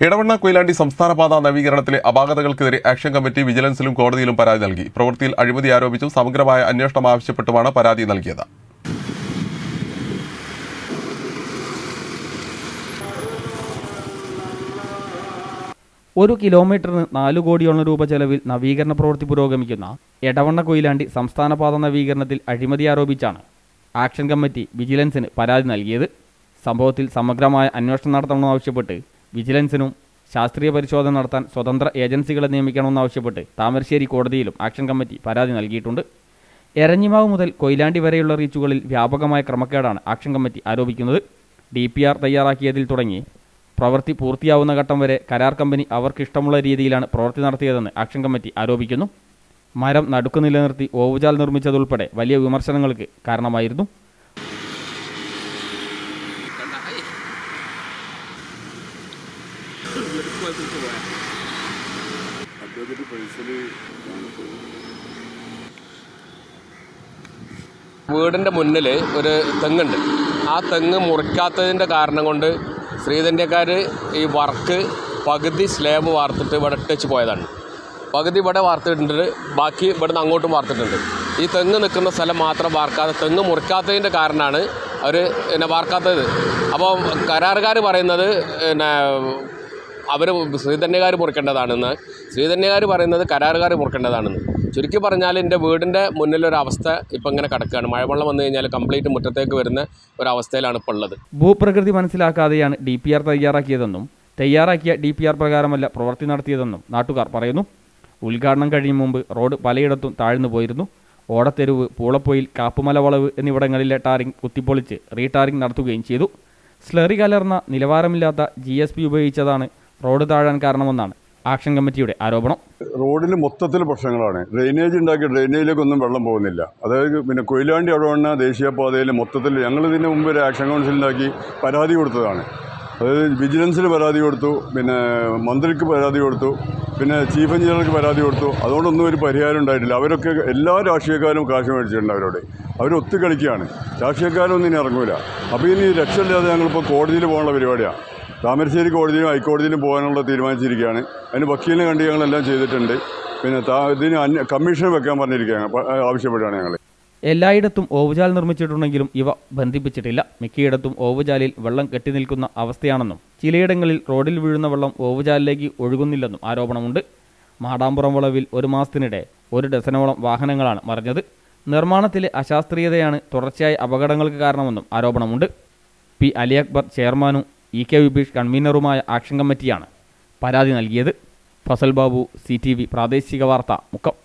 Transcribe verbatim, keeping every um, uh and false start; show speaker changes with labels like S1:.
S1: എടവണ കൊയിലാണ്ടി സംസ്ഥാനപാത നവീകരണത്തിലെ അപാകതകൾക്കെതിരെ ആക്ഷൻ കമ്മിറ്റി വിജിലൻസിലും കോടതിയിലും പരാതി നൽകി. പ്രവൃത്തിയിൽ അഴിമതി ആരോപിച്ചും സമഗ്രമായ അന്വേഷണം ആവശ്യപ്പെട്ടുമാണ് പരാതി നൽകിയത്.
S2: ഒരു കിലോമീറ്ററിന് നാലു കോടിയോളം രൂപ ചെലവിൽ നവീകരണ പ്രവൃത്തി പുരോഗമിക്കുന്ന എടവണ കൊയിലാണ്ടി സംസ്ഥാനപാത നവീകരണത്തിൽ അഴിമതി ആരോപിച്ചാണ് ആക്ഷൻ കമ്മിറ്റി വിജിലൻസിന് പരാതി നൽകിയത്. സംഭവത്തിൽ സമഗ്രമായ അന്വേഷണം നടത്തണമെന്നാവശ്യപ്പെട്ട് വിജിലൻസിനും ശാസ്ത്രീയ പരിശോധന നടത്താൻ സ്വതന്ത്ര ഏജൻസികളെ നിയമിക്കണമെന്നാവശ്യപ്പെട്ട് താമരശ്ശേരി കോടതിയിലും ആക്ഷൻ കമ്മിറ്റി പരാതി നൽകിയിട്ടുണ്ട്. എരഞ്ഞിമാവ് മുതൽ കൊയിലാണ്ടി വരെയുള്ള റീച്ചുകളിൽ വ്യാപകമായ ക്രമക്കേടാണ് ആക്ഷൻ കമ്മിറ്റി ആരോപിക്കുന്നത്. ഡി പി ആർ തയ്യാറാക്കിയതിൽ തുടങ്ങി പ്രവൃത്തി പൂർത്തിയാവുന്ന ഘട്ടം വരെ കരാർ കമ്പനി അവർക്കിഷ്ടമുള്ള രീതിയിലാണ് പ്രവൃത്തി നടത്തിയതെന്ന് ആക്ഷൻ കമ്മിറ്റി ആരോപിക്കുന്നു. മരം നടുക്ക് നിലനിർത്തി ഓവുചാൽ നിർമ്മിച്ചതുൾപ്പെടെ വലിയ വിമർശനങ്ങൾക്ക് കാരണമായിരുന്നു.
S3: വീടിൻ്റെ മുന്നിൽ ഒരു തെങ്ങുണ്ട്. ആ തെങ്ങ് മുറിക്കാത്തതിൻ്റെ കാരണം കൊണ്ട് ശ്രീധന്യക്കാർ ഈ വർക്ക് പകുതി സ്ലാബ് വാർത്തിട്ട് ഇവിടെ ഇട്ടച്ച് പോയതാണ്. പകുതി ഇവിടെ വാർത്തിട്ടുണ്ട്, ബാക്കി ഇവിടുന്ന് അങ്ങോട്ടും വാർത്തിട്ടുണ്ട്. ഈ തെങ്ങ് നിൽക്കുന്ന സ്ഥലം മാത്രം വാർക്കാതെ തെങ്ങ് മുറിക്കാത്തതിൻ്റെ കാരണമാണ് അവർ പിന്നെ വാർക്കാത്തത്. അപ്പോൾ കരാറുകാർ പറയുന്നത് പിന്നെ അവർ ശ്രീധന്യക്കാർ മുറിക്കേണ്ടതാണെന്ന്, ശ്രീധന്യക്കാർ പറയുന്നത് കരാറുകാർ മുറിക്കേണ്ടതാണെന്ന്. ചുരുക്കി പറഞ്ഞാൽ എൻ്റെ വീടിൻ്റെ മുന്നിലൊരവസ്ഥ ഇപ്പം ഇങ്ങനെ കിടക്കുകയാണ്. മഴവെള്ളം വന്നു കഴിഞ്ഞാൽ കംപ്ലീറ്റ് മുറ്റത്തേക്ക് വരുന്ന ഒരവസ്ഥയിലാണ് ഇപ്പോൾ ഉള്ളത്.
S2: ഭൂപ്രകൃതി മനസ്സിലാക്കാതെയാണ് ഡി പി ആർ തയ്യാറാക്കിയതെന്നും തയ്യാറാക്കിയ ഡി പി ആർ പ്രകാരമല്ല പ്രവൃത്തി നടത്തിയതെന്നും നാട്ടുകാർ പറയുന്നു. ഉദ്ഘാടനം കഴിയും മുമ്പ് റോഡ് പലയിടത്തും താഴ്ന്നു പോയിരുന്നു. ഓടത്തെരുവ്, പൂളപ്പൊയിൽ, കാപ്പുമല വളവ് എന്നിവിടങ്ങളിലെ ടാറിംഗ് കുത്തിപ്പൊളിച്ച് റീടാറിംഗ് നടത്തുകയും ചെയ്തു. സ്ലറി കലർന്ന നിലവാരമില്ലാത്ത ജി എസ് പി ഉപയോഗിച്ചതാണ് റോഡ് താഴാൻ കാരണമെന്നാണ് ആക്ഷൻ കമ്മിറ്റിയുടെ ആരോപണം.
S4: റോഡിൽ മൊത്തത്തിൽ പ്രശ്നങ്ങളാണ്. ഡ്രെയിനേജ് ഉണ്ടാക്കിയ ഡ്രെയിനേജിലേക്കൊന്നും വെള്ളം പോകുന്നില്ല. അതായത് പിന്നെ കൊയിലാണ്ടി എടവണ ദേശീയപാതയിൽ മൊത്തത്തിൽ ഞങ്ങൾ ഇതിന് മുമ്പ് ഒരു ആക്ഷൻ കൗൺസിലുണ്ടാക്കി പരാതി കൊടുത്തതാണ്. അതായത് വിജിലൻസിന് പരാതി കൊടുത്തു, പിന്നെ മന്ത്രിക്ക് പരാതി കൊടുത്തു, പിന്നെ ചീഫ് എഞ്ചിനീയർക്ക് പരാതി കൊടുത്തു. അതുകൊണ്ടൊന്നും ഒരു പരിഹാരം ഉണ്ടായിട്ടില്ല. അവരൊക്കെ എല്ലാ രാഷ്ട്രീയക്കാരും കാശ് മേടിച്ചിട്ടുണ്ട്. അവരോട് അവർ ഒത്തുകളിക്കുകയാണ്. രാഷ്ട്രീയക്കാരൊന്നും ഇനി ഇറങ്ങൂല. അപ്പോൾ ഇനി രക്ഷയില്ലാതെ ഞങ്ങളിപ്പോൾ കോടതിയിൽ പോകാനുള്ള പരിപാടിയാണ്. താമരശ്ശേരി കോടതിയിലും ഹൈക്കോടതിയിലും പോകാനുള്ള തീരുമാനിച്ചിരിക്കുകയാണ്. അതിന് വക്കീലിനെ കണ്ട് ഞങ്ങളെല്ലാം ചെയ്തിട്ടുണ്ട്. പിന്നെ ഇതിന് അന്യ കമ്മീഷൻ വെക്കാൻ പറഞ്ഞിരിക്കുകയാണ്, ആവശ്യപ്പെടുകയാണ് ഞങ്ങൾ.
S2: എല്ലായിടത്തും ഓവുചാൽ നിർമ്മിച്ചിട്ടുണ്ടെങ്കിലും ഇവ ബന്ധിപ്പിച്ചിട്ടില്ല. മിക്കയിടത്തും ഓവുചാലിൽ വെള്ളം കെട്ടിനിൽക്കുന്ന അവസ്ഥയാണെന്നും ചിലയിടങ്ങളിൽ റോഡിൽ വീഴുന്ന വെള്ളം ഓവുചാലിലേക്ക് ഒഴുകുന്നില്ലെന്നും ആരോപണമുണ്ട്. മാടാമ്പുറം വളവിൽ ഒരു മാസത്തിനിടെ ഒരു ഡസനോളം വാഹനങ്ങളാണ് മറിഞ്ഞത്. നിർമ്മാണത്തിലെ അശാസ്ത്രീയതയാണ് തുടർച്ചയായ അപകടങ്ങൾക്ക് കാരണമെന്നും ആരോപണമുണ്ട്. പി അലി അക്ബർ ചെയർമാനും ഇ കെ വിബീഷ് കൺവീനറുമായ ആക്ഷൻ കമ്മിറ്റിയാണ് പരാതി നൽകിയത്. Fazal Babu, C T V പ്രാദേശിക വാർത്ത, മുക്കം.